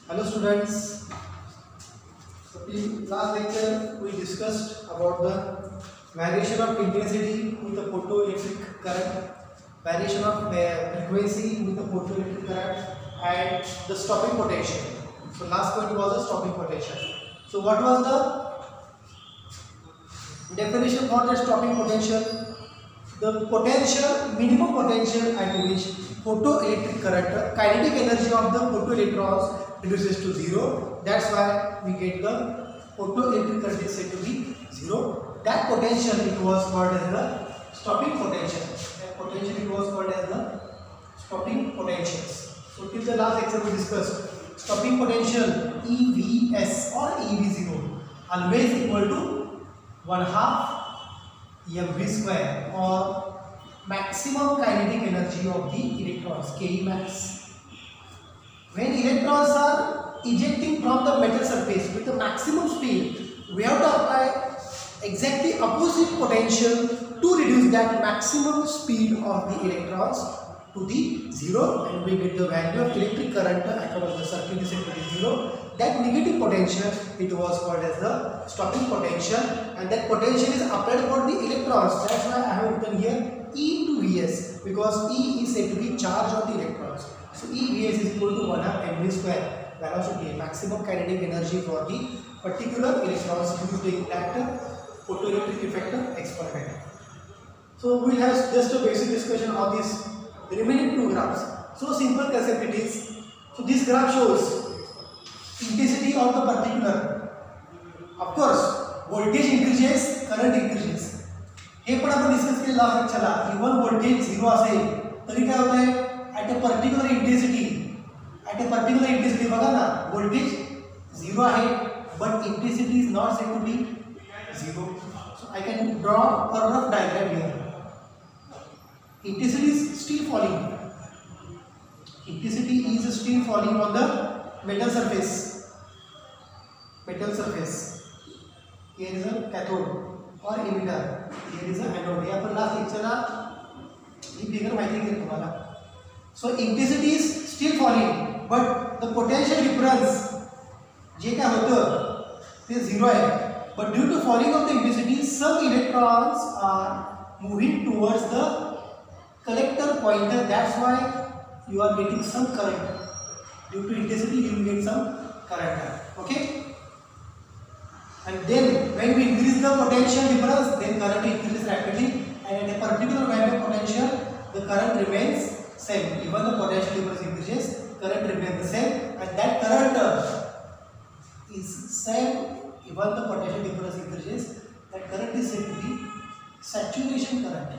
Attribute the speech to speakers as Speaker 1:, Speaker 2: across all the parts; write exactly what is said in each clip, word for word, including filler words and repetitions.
Speaker 1: Hello students. So in last lecture we discussed about the variation of intensity with the photoelectric current, variation of uh, frequency with the photoelectric current, and the stopping potential. So last point was the stopping potential. So what was the definition for the stopping potential? The potential, minimum potential at which photoelectric current, kinetic energy of the photoelectrons reduces to zero. That's why we get the photoelectric current is said to be zero. That potential it was called as the stopping potential. That potential it was called as the stopping potentials. So till the last lecture we discussed stopping potential E V S or E V zero always equal to one half M V square or maximum kinetic energy of the electrons, K E max. When electrons are ejecting from the metal surface with the maximum speed, we have to apply exactly opposite potential to reduce that maximum speed of the electrons to the zero, and we get the value of electric current across the circuit is said to be zero. That negative potential it was called as the stopping potential, and that potential is applied for the electrons. That's why I have written here E into V S, because E is said to be charge on the electrons. So E V S is equal to one half M V square, velocity, maximum kinetic energy for the particular electrons used in that photoelectric effect experiment. So we will have just a basic discussion on this remaining two graphs. So simple concept it is. So this graph shows intensity of the particular. Of course, voltage increases, current increases. हे पण आपण discuss केलं last लेक्चरला. Even voltage zero असेल तरी काय होत आहे? At a particular intensity, at a particular intensity बघा ना, voltage zero आहे, but intensity is not said to be zero. So I can draw a rough diagram here. Intensity is still falling. Intensity is still falling on the metal surface. Metal surface. Here is a cathode or emitter. Here is a anode. हे आपण last लेक्चरला ही figure माहिती घेतली तुम्हाला. So intensity is still falling, but the potential difference जे काय होतं ते zero आहे. But due to falling of the intensity, some electrons are moving towards the collector pointer. That's why you are getting some current. Due to intensity, you will get some current. Okay. And then when we increase the potential difference, then current increases rapidly, and at a particular value of potential, the current remains same. Even the potential difference increases, current remains the same, and that current is same. Even the potential difference increases, that current is said to be saturation current.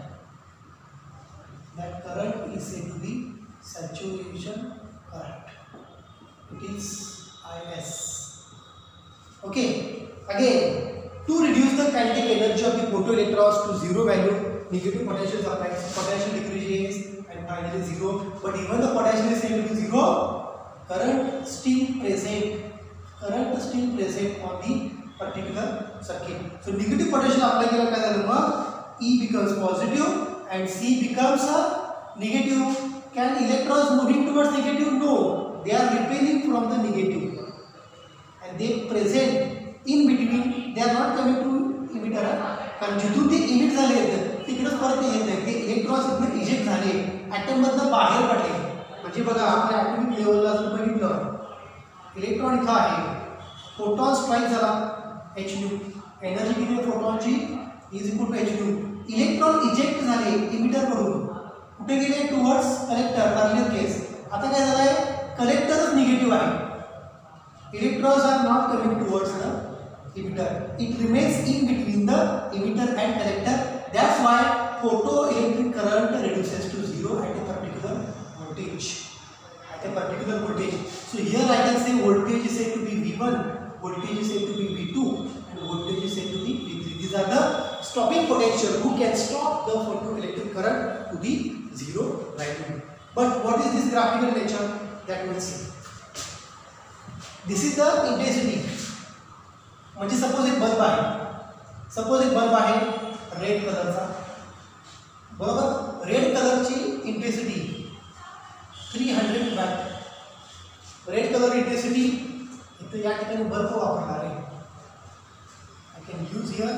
Speaker 1: That current is said to be saturation current. It is I S. Okay. Again, to reduce the kinetic energy of the photoelectrons to zero value, negative potential is applied, potential decreases, and finally zero. But even the potential is said to be zero, current still present. Current still present on the particular circuit. So negative potential apply केला काय झालं मग E becomes positive and C becomes a negative. Can electrons moving towards negative? No, they are repelling from the negative, and they present in between. They are not coming to emitter. कारण जिथून ते emit झाले आहेत तिकडेच परत येत आहेत. ते इलेक्ट्रॉन्स इथून इजेक्ट झाले, ॲटम मधनं बाहेर पडले. म्हणजे बघा आपल्या ॲटॉमिक लेवलला जर बघितलं, इलेक्ट्रॉन इथं आहे, फोटॉन स्ट्राईक झाला एच न्यू, एनर्जी किती आहे फोटॉनची is equal to H nu. Electron eject झाले इमिटर कडून, कुठे गेले? Towards collector. Earlier case. आता काय झालंय? कलेक्टरच निगेटिव्ह आहे. Electrons are not coming towards the emitter. It remains in between the emitter and collector. That's why photoelectric current reduces to zero at a particular voltage. At a particular voltage. So here I can say voltage is said to be V one, voltage is said to be V two, and voltage is said to be V three. These are the stopping potential who can stop the photoelectric current to the zero value. But what is this graphical nature? That we'll see. This is the intensity. म्हणजे suppose एक bulb आहे, suppose एक bulb आहे red कलरचा, बरोबर. Red कलरची intensity three hundred watt, red colour intensity इथं या ठिकाणी बर्फ वापरणार आहे. I can use here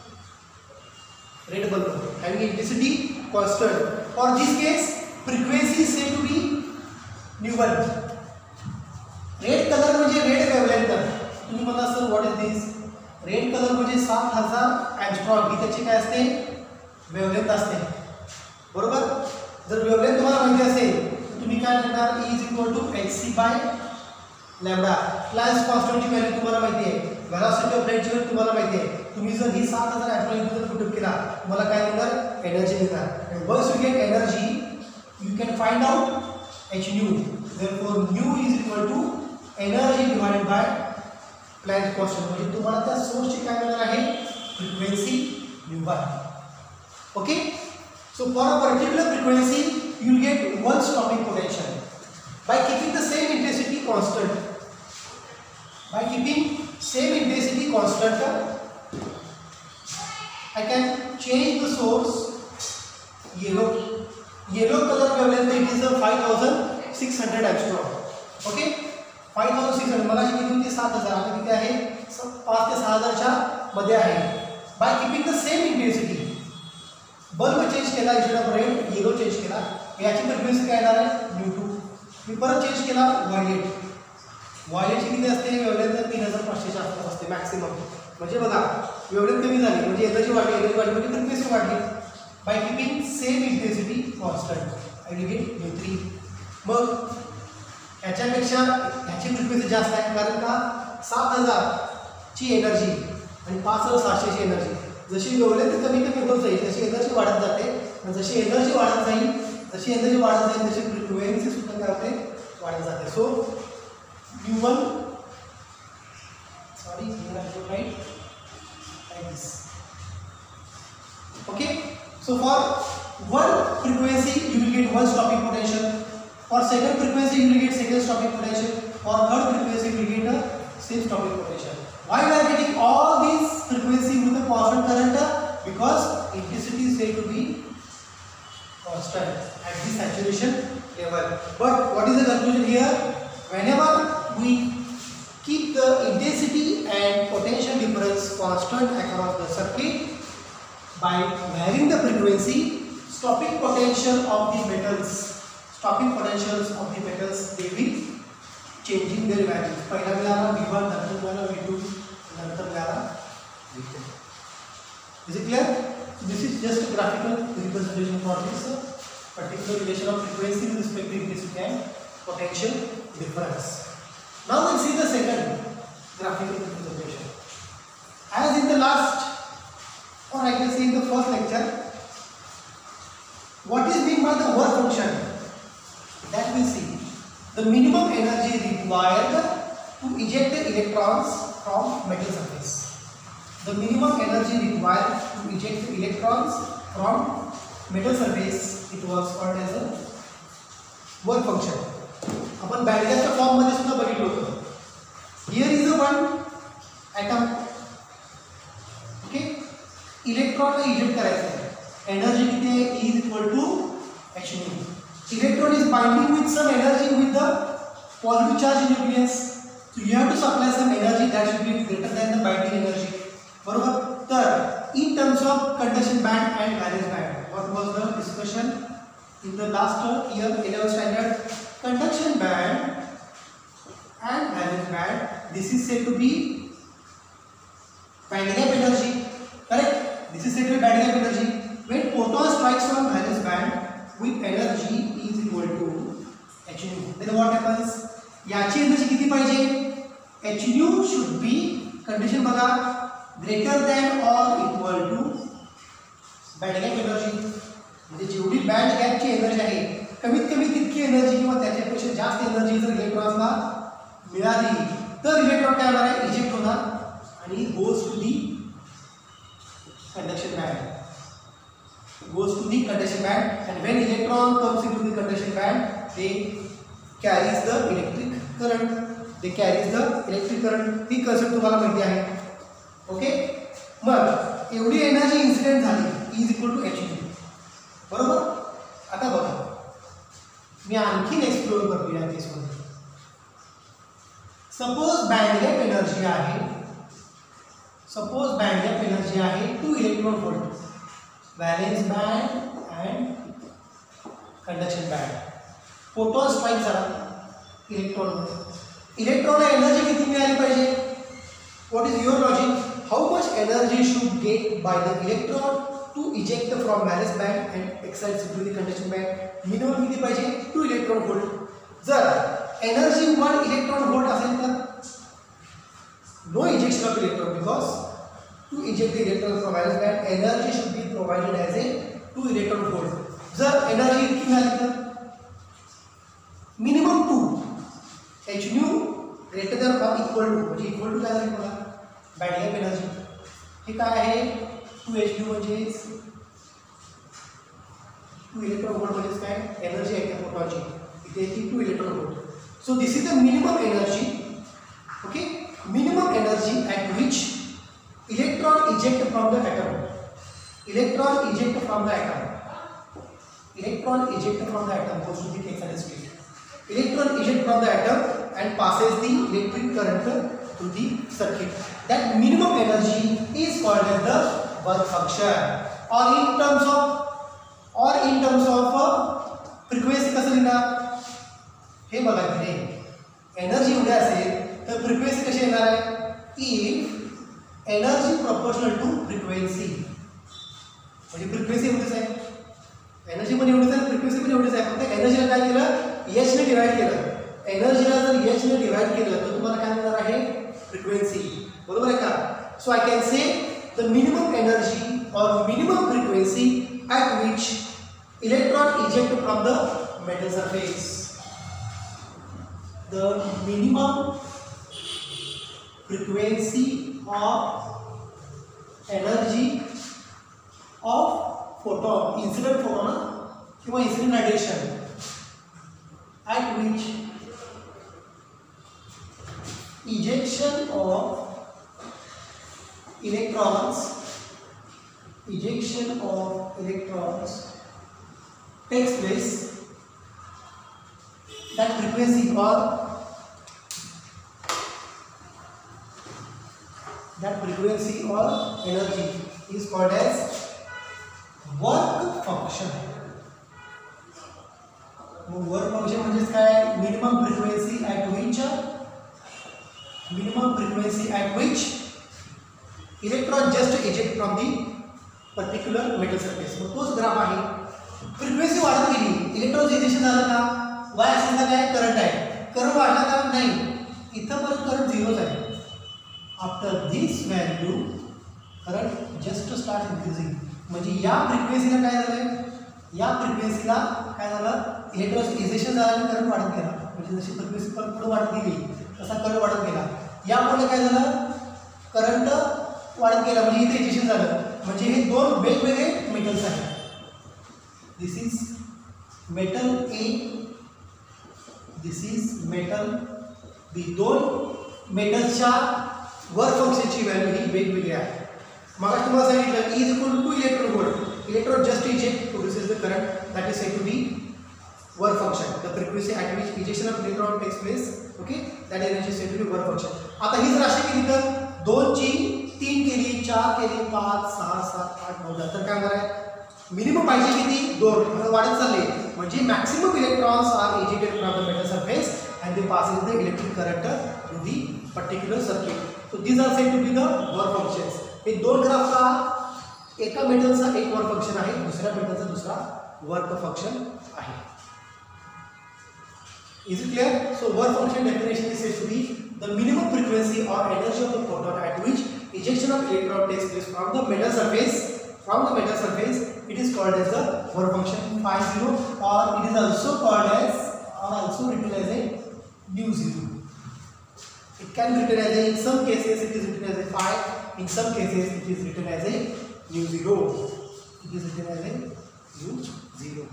Speaker 1: red bulb having intensity constant. For this case frequency is said to be nu one. Red colour म्हणजे रेड वेवलेंथ. तुम्ही म्हणता sir what is this. Red colour म्हणजे सात हजार एंगस्ट्रॉम ही त्याची काय असते वेवलेंथ असते बरोबर. जर वेवलेंथ तुम्हाला माहिती असेल तर तुम्ही काय करणार E is equal to h c by lambda. Planck's कॉन्स्टंटची व्हॅल्यू तुम्हाला माहिती आहे. व्हेलॉसिटी ऑफ लाईटची व्हॅल्यू तुम्हाला माहिती आहे. तुम्ही जर ही सात हजार एंगस्ट्रॉम जर पुट केला तुम्हाला काय मिळणार एनर्जी मिळणार. And once you get energy you can find out h nu. Therefore nu is equal to energy divided by Planck's constant. म्हणजे तुम्हाला त्या सोर्सची काय मिळणार आहे frequency nu one. Okay. So for a particular frequency you will get one stopping potential by keeping the same intensity constant. By keeping same intensity constant, I can change the source. Yellow, yellow color wavelength it is a five thousand six hundred angstrom. Okay, five thousand six hundred. मला किती होती सात हजार. आता किती आहे पाच ते सहा हजारच्या मध्ये आहे. By keeping the same intensity, bulb change केला instead of red yellow change केला. याची फ्रिक्वेन्सी काय येणार आहे न्यू टू. मी परत चेंज केला व्हायलेट. व्हायलेटची किती असते वेवलेंथ तीन हजार पाचशेच्या आसपास असते मॅक्सिमम. म्हणजे बघा वेवलेंथ कमी झाली म्हणजे एनर्जी वाढली. एनर्जी वाढली म्हणजे फ्रिक्वेन्सी वाढली. By keeping same intensity constant I will get nu three. मग ह्याच्यापेक्षा ह्याची फ्रिक्वेन्सी जास्त आहे कारण का सात हजारची एनर्जी आणि पाच हजार सहाशेची एनर्जी. जशी वेवलेंथ कमी कमी होत जाईल तशी एनर्जी वाढत जाते. आणि जशी एनर्जी वाढत जाईल जशी एनर्जी वाढत जाईल तशी फ्रिक्वेन्सी सुद्धा काय होते वाढत जाते. So nu one sorry right like this. Okay. So for one frequency you will get one stopping potential. For second frequency you will get second stopping potential. For third frequency you will get a same stopping potential. Why we are getting all these frequency with a constant current? Because intensity is said to be constant at the saturation level. But what is the conclusion here? Whenever we keep the intensity and potential difference constant across the circuit by varying the frequency, stopping potential of the metals, stopping potentials of the metals they will changing their values. पहिला मिळाला V one, नंतर मिळाला V two, नंतर मिळाला V three. Is it clear? So this is just a graphical representation for this particular relation of frequency with respect to intensity and potential difference. Now we'll see the second graphical representation. As in the last, or I can say in the first lecture, what is meant by the work function? That we see. The minimum energy required to eject the electrons from metal surface. The minimum energy required to eject the electrons from metal surface, it was called as a work function. आपण band गॅपच्या form मध्ये सुद्धा बघितलं होतं. Here is a one atom. Okay. इलेक्ट्रॉनला eject करायचं आहे. Energy किती आहे E is equal to h nu. Electron is binding with some energy with the positive charge in nucleus. So you have to supply some energy that should be greater than the binding energy. बरोबर. तर in terms of conduction band and valence band, what was the discussion in the last year eleventh standard? Conduction band and valence band, this is said to be band gap energy. Correct? This is said to be band gap energy. When photon strikes on valence band with energy is equal to h nu. Then what happens? याची एनर्जी किती पाहिजे? h nu should be condition बघा greater than or equal to band gap energy. म्हणजे जेवढी band गॅपची energy आहे कमीत कमी तितकी एनर्जी किंवा त्याच्यापेक्षा जास्त एनर्जी जर इलेक्ट्रॉन्सला मिळाली तर इलेक्ट्रॉन काय होणार आहे इजेक्ट होणार आणि goes to the conduction band. Goes to the conduction band, and when electron comes into the conduction band, they carries the electric current. They carries the electric current. ही concept तुम्हाला माहिती आहे. Okay. मग एवढी energy incident झाली E is equal to h nu. बरोबर. आता बघा मी आणखीन एक्सप्लोर करतो या केसमध्ये. सपोज बँड गॅप एनर्जी आहे, सपोज बँड गॅप एनर्जी आहे two electron volt, valence band and conduction band. Photon strike झाला इलेक्ट्रॉन, इलेक्ट्रॉनला एनर्जी किती मिळाली पाहिजे? What is your logic? How much energy should get by the electron to eject from valence band and excite to the conduction band? Minimum किती पाहिजे? Two electron volt. जर energy one electron volt असेल तर no ejection of electron, because to eject the electron from valence band energy should be provided as a two electron volt. जर energy इतकी मिळाली तर minimum two H nu greater than or equal to, म्हणजे equal to काय झाली मला band gap energy. हे काय आहे? टू एच न्यू म्हणजे टू इलेक्ट्रॉन व्होल्ट म्हणजेच काय एनर्जी आहे त्या फोटॉनची, इथे ती two electron volt. So this is the minimum energy. Okay, minimum energy at which electron eject from the atom, electron eject from the atom, electron eject from the atom goes to the excited state. Electron eject from the atom and passes the electric current to the circuit. That minimum energy is called as the work function, or in terms of or in terms of frequency कसं लिहिणार हे बघा. इथे energy एवढी असेल तर frequency कशी येणार आहे? If energy proportional to frequency, म्हणजे फ्रिक्वेन्सी एवढीच आहे, एनर्जी पण एवढीच आहे, फ्रिक्वेन्सी पण एवढीच आहे. फक्त एनर्जीला काय केलं? एच ने डिवाइड केलं. एनर्जीला जर एच ने डिवाइड केलं तर तुम्हाला काय मिळणार आहे? फ्रिक्वेन्सी. बरोबर आहे का? So I can say the minimum energy और minimum frequency at which electron eject from the metal surface. The minimum frequency of energy of photon, incident photon किंवा incident radiation, at which ejection of electrons ejection of electrons takes place, that frequency or that frequency or energy is called as work function. Work function म्हणजे काय? Minimum frequency at which minimum frequency at which electron just eject from the particular metal surface. मग तोच graph आहे. Frequency वाढत गेली, electron ejection झालं का? वाय ॲक्सिसला काय करंट आहे, करंट वाढला का? नाही, इथं पण करंट झिरोच आहे. After this value current just start increasing, म्हणजे या फ्रिक्वेन्सीला काय झालं? या फ्रिक्वेन्सीला काय झालं? इलेक्ट्रॉन इजेक्शन झालं, करंट वाढत गेला. म्हणजे जशी फ्रिक्वेन्सी पण पुढे वाढत गेली तसा करंट वाढत गेला. यामुळे काय झालं? करंट वाढत गेला, म्हणजे इथे इजेक्शन झालं. म्हणजे हे दोन वेगवेगळे मेटल्स आहेत. This is metal A, this is metal B. दोन मेटल्सच्या वर्क फंक्शनची व्हॅल्यू ही वेगवेगळी आहे. मग तुम्हाला सांगितलं is equal to electron volt, electron just eject produces the current, that is said to be work function. The frequency at which ejection of electron takes place, okay, that energy is said to be work function. आता हीच राशी केली तर दोन ची तीन केली, चार केली, पाच, सहा, सात, आठ, नऊ, दहा, तर काय होणार आहे? मिनिमम पाहिजे किती? दोन. वाढत चालले, म्हणजे maximum electrons are ejected from the metal surface and they passes the electric current to the particular circuit. So these are said to be the work functions. हे दोन ग्राफचा एका मेटलचा एक वर्क फंक्शन आहे, दुसऱ्या मेटलचा दुसरा वर्क फंक्शन आहे. Is it clear? So work function definition is said to be the minimum frequency or energy of the photon at which ejection of electron takes place from the metal surface. From the metal surface, it is called as the work function phi zero, or it is also called as, or also written as a nu zero. It can be written as a, in some cases it is written as a phi, in some cases it is written as a nu zero. It is written as a nu zero.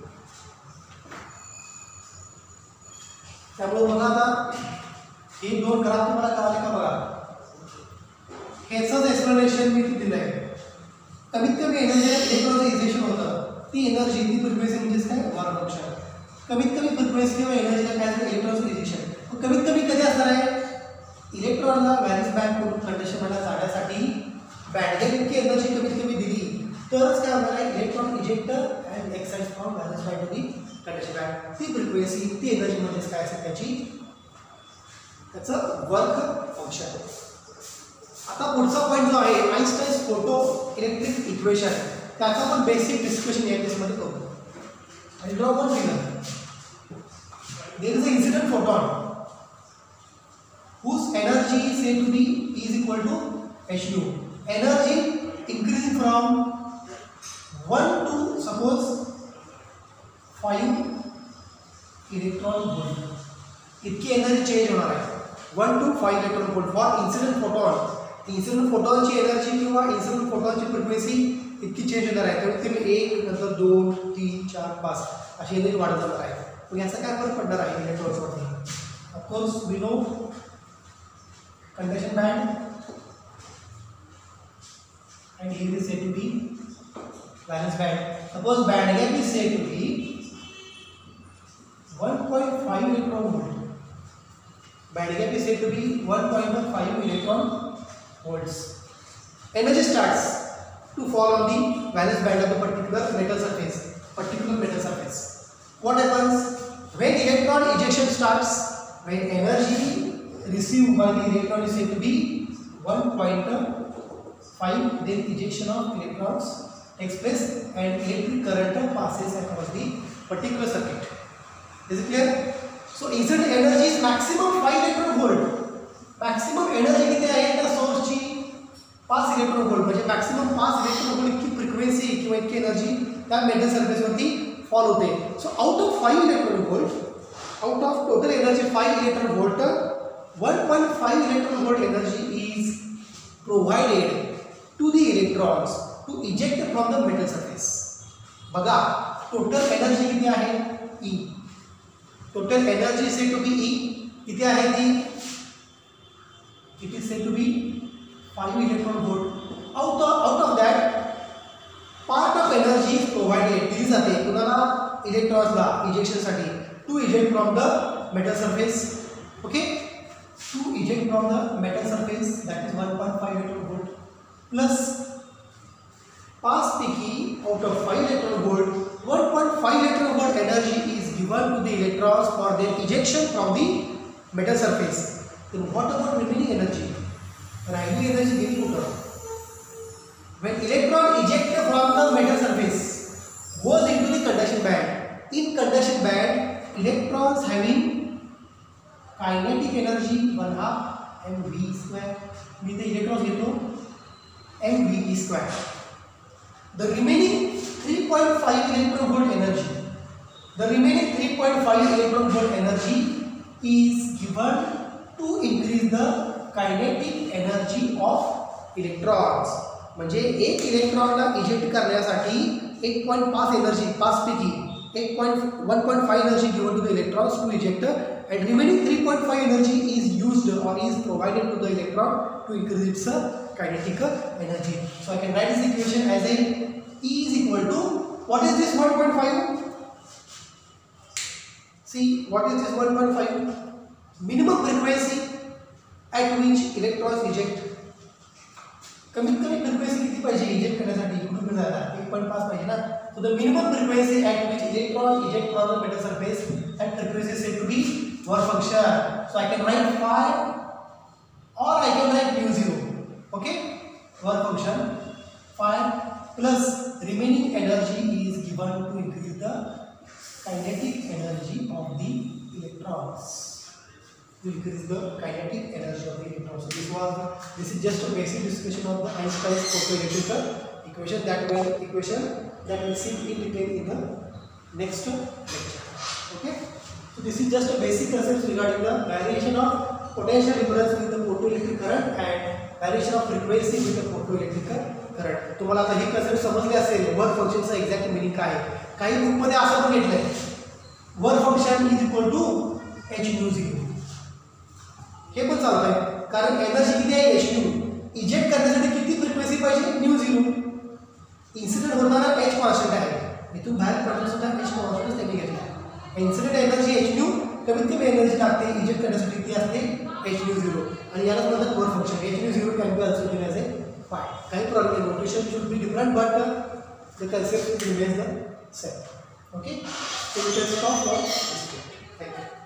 Speaker 1: त्यामुळे बघा आता हे दोन graph तुम्हाला कळाले का? बघा, ह्याचंच explanation मी दिलं आहे. कमीत कमी एनर्जी इलेक्ट्रॉनचं इजेक्शन होतं, ती एनर्जी ती फ्रिक्वेन्सी म्हणजेच काय? Work function. कमीत कमी फ्रिक्वेन्सी किंवा एनर्जीला काय झालं? इलेक्ट्रॉनचं इजेक्शन. कमीत कमी कधी असणार आहे? इलेक्ट्रॉनला व्हॅलेन्स बँडकडून कंडक्शन बँडला जाण्यासाठी बँड गॅप इतकी एनर्जी कमीत कमी दिली तरच काय होणार आहे, electron ejector and excite from valence band to the conduction band. ती फ्रिक्वेन्सी ती एनर्जी म्हणजेच काय असेल त्याची त्याचं वर्क फंक्शन. आता पुढचा पॉईंट जो आहे आइन्स्टाईन्स फोटो इलेक्ट्रिक इक्वेशन, त्याचा पण बेसिक डिस्कशन या केसमध्ये करू. आणि draw one figure. There is an incident photon whose energy is said to be is equal to h nu. Energy increasing from one to suppose five electron volt. इतकी energy change होणार आहे one two five electron volt for incident photon. Incident फोटॉनची energy किंवा incident फोटॉनची frequency इतकी change होणार आहे. त्यामुळे तुम्ही एक नंतर दोन तीन चार पाच अशी एनर्जी वाढत जाणार आहे. मग याचा काय फरक पडणार आहे इलेक्ट्रॉन्सवरती. Of course we know conduction band and here is said to be valence band. Suppose band gap is said to be one point five electron volt. Band gap is said to be one point five electron volts. Energy starts to fall on the valence band of the particular metal surface. Particular metal surface. What happens when electron ejection starts? When energy received by the electron is said to be one point five, then ejection of electrons takes place and electric current passes across the particular circuit. Is it clear? So incident energy is maximum five electron volt. Maximum energy किती आहे त्या सोर्सची पाच electron volt, म्हणजे maximum पाच electron volt इतकी frequency किंवा इतकी एनर्जी त्या मेटल सरफेसवरती फॉल होते. So out of five electron volt, out of total energy five electron volt, one point five electron volt energy is provided to the electrons to eject from the metal surface. बघा total energy किती आहे E. Total energy said to be E किती आहे ती, it is said to B five electron volt. Out of out of that part of energy is provided, दिली जाते कुणाला, इलेक्ट्रॉन्सला इजेक्शनसाठी, to eject from the metal surface. Okay, to eject from the metal surface that is one point five electron volt plus पाच पैकी out of five electron volt one point five electron volt energy is given to the electrons for their ejection from the metal surface. Then what about remaining energy, राहिलेली energy गेली कुठं. When electron ejected from the metal surface goes into the conduction band. In conduction band, electrons having kinetic energy one half mv square. मी ते electrons घेतो mv square. The remaining three point five electron volt energy, the remaining three point five electron volt energy is given to increase the kinetic energy of electrons. म्हणजे एक इलेक्ट्रॉनला eject करण्यासाठी एक point पाच energy, पाच पैकी एक point one point five energy given to the electrons to eject and remaining three point five energy is used or is provided to the electron to increase its kinetic energy. So I can write this equation as a E is equal to what is this one point five? See what is this one point five? Minimum frequency at which electrons eject. कमीत कमी frequency किती पाहिजे eject करण्यासाठी, कुठून जायला एक point पाच पाहिजे ना. So the minimum frequency at which electron eject from the metal surface at frequency said to be work function. So I can write phi or I can write mu zero. Okay, work function phi plus remaining energy is given to increase the kinetic energy of the electrons. To increase the kinetic energy of the electrons. So this was this is just a basic discussion of the Einstein's photoelectric equation that will equation that will see in detail in the next lecture. Okay. So this is just a basic concept regarding the variation of potential difference with the photoelectric current and variation of frequency with the photoelectric current. तुम्हाला आता हे concept समजले असेल. Work फंक्शनचा exact meaning काय आहे. काही book मध्ये असं पण घेतलंय, work function is equal to H nu zero. हे पण चालत आहे कारण एनर्जी किती आहे एच न्यू. इजेक्ट करण्यासाठी किती फ्रिक्वेन्सी पाहिजे, न्यू झिरो. इन्सिडेंट होणारा एच कॉन्स्टंट आहे, इथून बाहेर पडणार सुद्धा एच कॉन्स्टंट त्यांनी घेतला. इन्सिडेंट एनर्जी एच न्यू, कमीत कमी एनर्जी लागते इजेक्ट करण्यासाठी ती असते एच न्यू झिरो. आणि याला Fine. काही problem, notation should be different, but uh, the concept remains the same. Okay. So we can stop for this. Thank you.